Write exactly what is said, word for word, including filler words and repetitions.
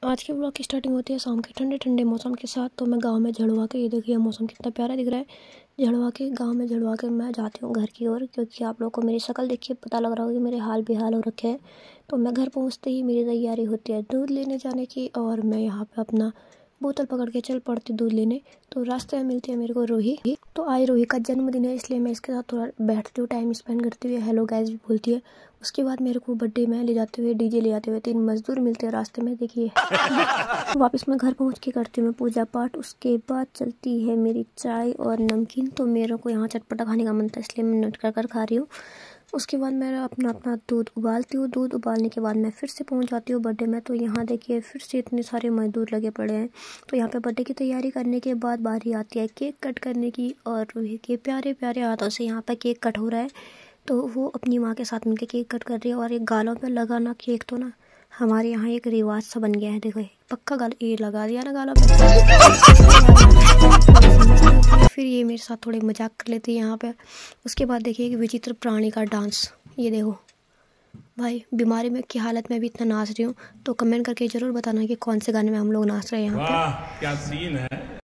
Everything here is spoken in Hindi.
आज के ब्लॉग की स्टार्टिंग होती है शाम के ठंडे ठंडे मौसम के साथ। तो मैं गांव में झड़वा के, ये देखिए मौसम कितना प्यारा दिख रहा है। झड़वा के गांव में झड़वा के मैं जाती हूँ घर की ओर, क्योंकि आप लोगों को मेरी शक्ल देखिए पता लग रहा होगा कि मेरे हाल बेहाल हो रखे हैं। तो मैं घर पहुँचते ही मेरी तैयारी होती है दूध लेने जाने की, और मैं यहाँ पे अपना बोतल पकड़ के चल पड़ती दूध लेने। तो रास्ते में मिलती है मेरे को रूही। तो आज रूही का जन्मदिन है, इसलिए मैं इसके साथ थोड़ा बैठती हूँ, टाइम स्पेंड करती हुए हेलो गाइस भी बोलती है। उसके बाद मेरे को बर्थडे में ले जाते हुए, डीजे ले जाते हुए तीन मजदूर मिलते हैं रास्ते में, देखिए। वापस मैं घर पहुँच के करती हूँ मैं पूजा पाठ। उसके बाद चलती है मेरी चाय और नमकीन। तो मेरे को यहाँ चटपटा खाने का मन था, इसलिए मैं नट कर कर खा रही हूँ। उसके बाद मैं अपना अपना दूध उबालती हूँ। दूध उबालने के बाद मैं फिर से पहुँच जाती हूँ बर्थडे में। तो यहाँ देखिए फिर से इतने सारे मजदूर लगे पड़े हैं। तो यहाँ पे बर्थडे की तैयारी करने के बाद बारी आती है केक कट करने की, और रूही के प्यारे प्यारे हाथों से यहाँ पे केक कट हो रहा है। तो वो अपनी माँ के साथ मिलकर केक कट कर रही है। और एक गालों पे लगाना केक तो ना हमारे यहाँ एक रिवाज सा बन गया है। देखो पक्का गाल ये लगा दिया ना गालों पे। फिर ये मेरे साथ थोड़े मजाक कर लेती है यहाँ पे। उसके बाद देखिए एक विचित्र प्राणी का डांस, ये देखो भाई, बीमारी में की हालत में भी इतना नाच रही हूँ। तो कमेंट करके ज़रूर बताना कि कौन से गाने में हम लोग नाच रहे हैं यहाँ पे। वाह क्या सीन है।